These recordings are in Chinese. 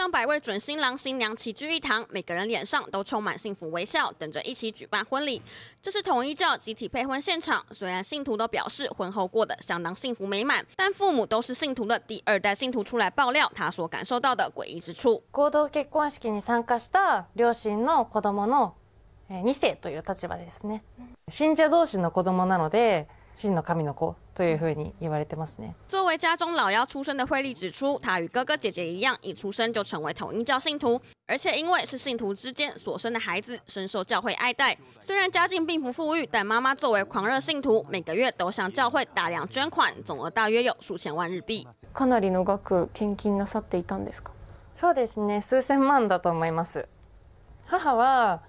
上百位准新郎新娘齐聚一堂，每个人脸上都充满幸福微笑，等着一起举办婚礼。这是统一教集体配婚现场，虽然信徒都表示婚后过得相当幸福美满，但父母都是信徒的第二代信徒出来爆料他所感受到的诡异之处。 合同結婚式に参加した両親の子供の2世という立場ですね。信者同士の子供なので。真の神の子というふうに言われてますね。 作为家中老幺出身的惠利指出，他与哥哥姐姐一样，一出生就成为统一教信徒，而且因为是信徒之间所生的孩子，深受教会爱戴。虽然家境并不富裕，但妈妈作为狂热信徒，每个月都向教会大量捐款，总额大约有数千万日币。 かなりの額献金なさっていたんですか？ そうですね、数千万だと思います。母は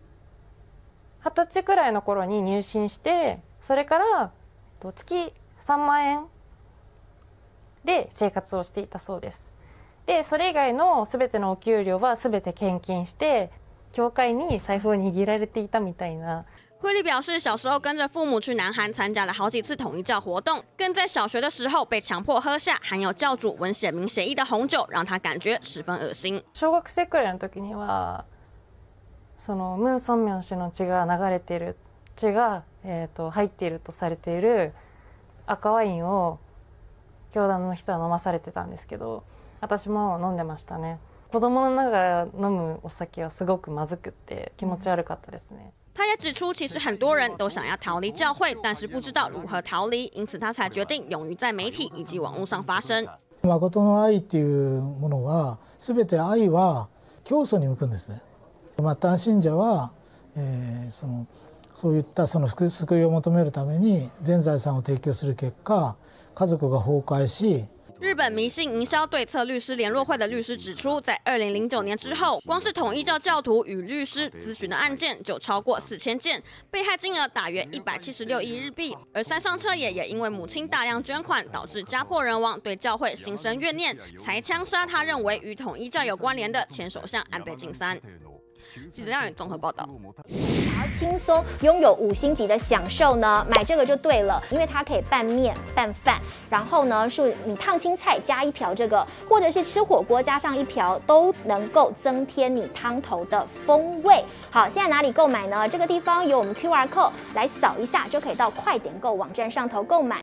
20歳くらいの頃に入信して、それから月3万円で生活をしていたそうです。で、それ以外の全てのお給料は全て献金して、教会に財布を握られていたみたいな。 惠利表示，小时候跟着父母去南韩参加了好几次统一教活动，更在小学的时候被强迫喝下含有教主文写明协议的红酒，让他感觉十分恶心。 小学生くらいの時には、そのムン・ソンミョン氏の血が流れている血が入っているとされている赤ワインを教団の人は飲まされてたんですけど、私も飲んでましたね。子供ながら飲むお酒はすごくまずくって気持ち悪かったですね。 他也指出，其实很多人都想要逃离教会，但是不知道如何逃离，因此他才决定勇于在媒体以及网络上发声。 誠の愛っていうものは、全て愛は教祖に向くんですね。末端信者は、そういったその救いを求めるために全財産を提供する結果、家族が崩壊し。 日本迷信营销对策律师联络会的律师指出，在2009年之后，光是统一教教徒与律师咨询的案件就超过4000件，被害金额大约176亿日币。而山上彻也因为母亲大量捐款，导致家破人亡，对教会心生怨念，才枪杀他认为与统一教有关联的前首相安倍晋三。记者亮宇综合报道。 想要轻松拥有5星级的享受呢，买这个就对了，因为它可以拌面、拌饭，然后呢是你烫青菜加一瓢这个，或者是吃火锅加上一瓢，都能够增添你汤头的风味。好，现在哪里购买呢？这个地方有我们 QR code 来扫一下，就可以到快点购网站上头购买。